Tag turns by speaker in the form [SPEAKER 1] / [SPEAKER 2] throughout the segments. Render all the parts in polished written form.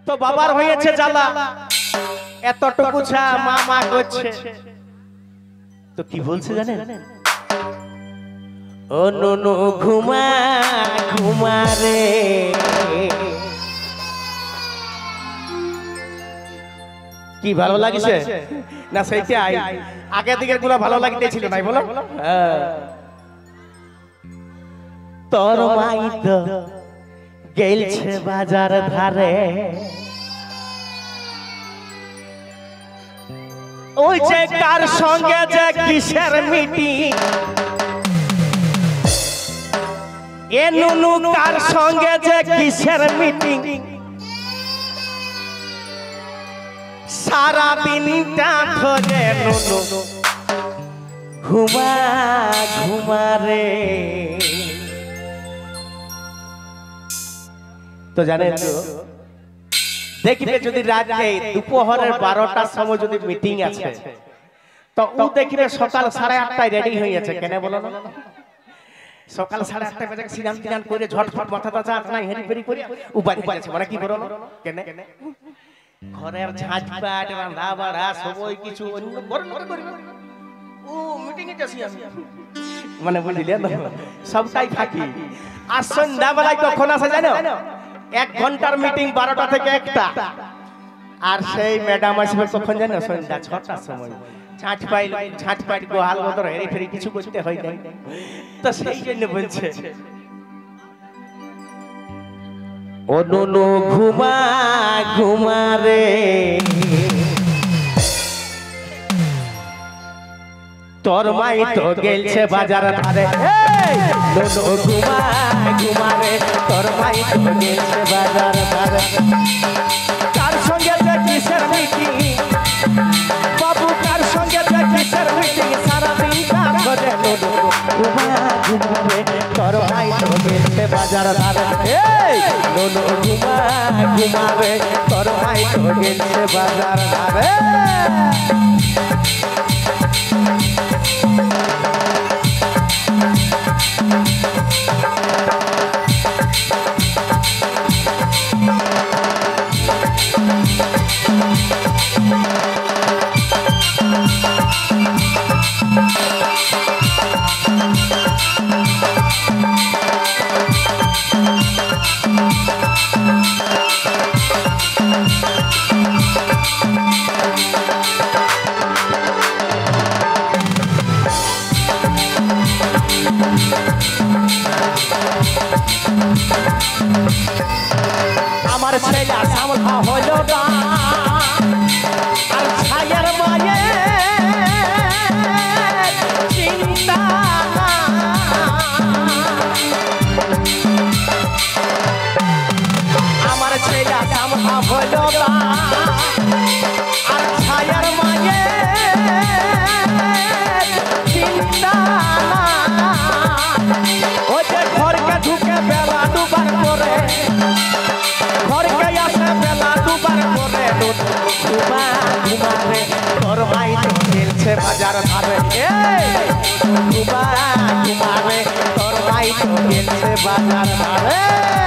[SPEAKER 1] তো বাবার হয়েছে জ্বালা এতটুকু ছা মা মা করছে তো কি বলছে জানেন ও নুনু ঘুমা ঘুমা রে কি ভালো লাগিছে না সেইটাই আগে দিকের গুলো ভালো লাগিতেছিল ভাই বলো তোর মাই তো গেলছে বাজার ধারে ওই যে কার সঙ্গে যে কিসের মিটিং এ নুনু কার সঙ্গে যে কিসের মিটিং সারা দিনটা ধরে নুনু ঘুমা ঘুমা রে তো জানেন তো দেখবে যদি রাতে দুপুরের 12টার সময় যদি মিটিং আছে তো ও দেখবে সকাল 8:30টায় রেডি হয়ে আছে কেন বলো না সকাল 8:30 বাজে সিনান তিনান করে ঝটফট মাথা টাচা নাই হেরি ফেরি করে উপায় আছে মানে কি বলো না কেন ঘরের ঝাঁঝপাট রান্না বাড়া সবই কিছু অন্য বড় করে ও মিটিং এ যাচ্ছি আমি মানে বুঝলে না সবটাই থাকি আর সন্ধ্যাবেলায় কখন আসে জানো 1 ঘন্টার মিটিং 12টা থেকে 1টা আর সেই ম্যাডাম আসবে কখন জানো সন্ধ্যা 6টার সময় ঝাঁঝপাট গোহাল মতো হেরি ফেরি কিছু করতে হয় না তো সেই জন্য বলছে ও নুনু ঘুমা ঘুমা রে তোর মাই তো গেলছে বাজার ধারে নুনু ঘুমা ঘুমা রে তোর মাই তো গেলছে বাজার ধারে কার সঙ্গে যে কিসের মিটিং বাবু কার সঙ্গে যে কিসের মিটিং সারা দিনটা ধরে নুনু ঘুমা ঘুমা রে তোর মাই তো গেলছে বাজার ধারে নুনু ঘুমা ঘুমা রে তোর মাই তো গেলছে বাজার ধারে আমার ছেলে সামলা হলো না আর ছায়ার মায়ে চিন্তা আমার ছেলে সামলা হলো না আর ছায়ার মায়ে চিন্তা ও যে ঘরকে ঢুকে বেলা দুবার করে ঘরকে আসে বেলা দুবার করে ঘুমা ঘুমা রে তোর মাই তো গেলছে বাজার ধারে ঘুমা ঘুমা রে তোর মাই তো গেলছে বাজার ধারে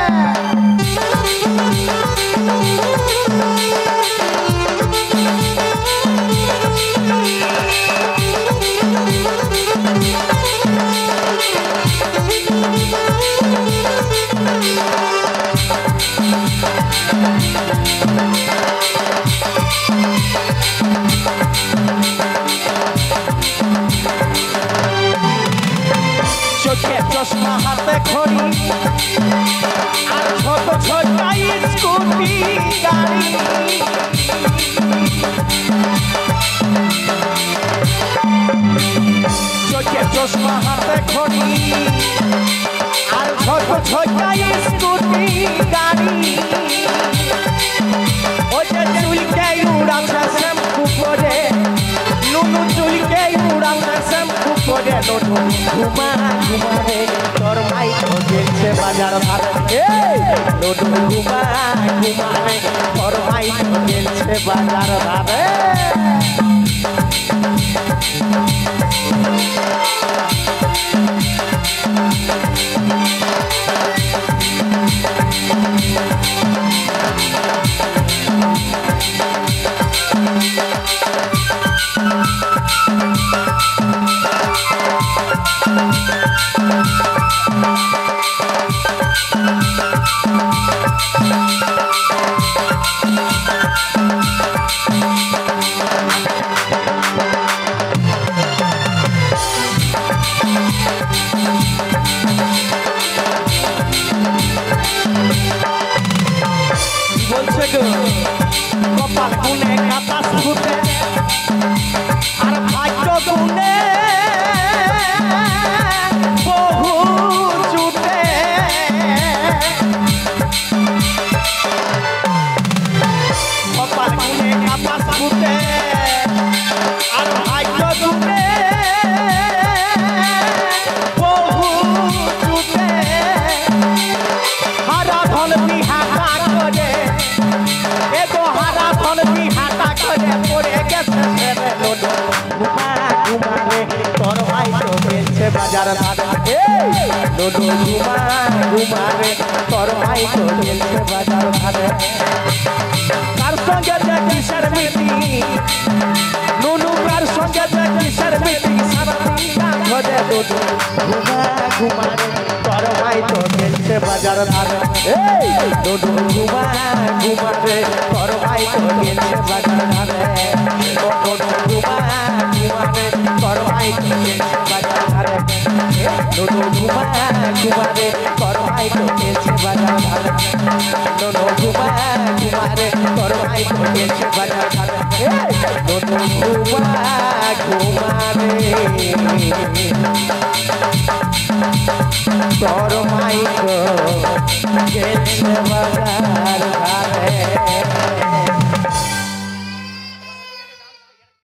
[SPEAKER 1] চোখে চশমা হাতে ঘড়ি আর ছোট ছোট স্কুটি গাড়ি চোখে চশমা হাতে ঘড়ি আর ছোট ছোট স্কুটি গাড়ি ও যে চুলকে উড়াচ্ছে শ্যাম্পু করে নুনু চুলকে উড়াচ্ছে শ্যাম্পু করে নুনু ঘুমা ঘুমা রে তোর মাই তো গেলছে বাজার ধারে নুনু ঘুমা ঘুমা রে তোর মাই তো গেলছে বাজার ধারে গো কপাল গুনে কাতাস ফুটে আর ভাগ্য গুনে বহু ছুটে কপাল গুনে কাতাস ফুটে আর ভাগ্য গুনে বহু ছুটে হারা ধন বিহাটা করে এগো হারা ধন বিহাটা করে পড়ে গেছে ছেড়ে লোডো ঘুমা ঘুমারে তোর ভাই তো গেছে বাজার ধারে লোডো ঘুমা ঘুমারে তোর ভাই তো গেছে বাজার ধারে কার সঙ্গে যে কিসের মিটিং নুনু কার সঙ্গে যে কিসের মিটিং সারা দিনটা ঘরে লোডো ঘুমা ঘুমারে তোর ভাই তো গেছে বাজার ধারে লোডো ঘুমা ঘুমারে তোর ভাই তো গেছে বাজার ধারে লোডো ঘুমা ঘুমারে তোর ভাই তো গেছে বাজার ধারে লোডো ঘুমা ঘুমারে তোর ভাই তো গেছে বাজার ধারে লোডো ঘুমা ঘুমারে তোর ভাই তো গেছে বাজার ধারে লোডো ঘুমা ঘুমারে তোর মাইক গেছে বাজার ধারে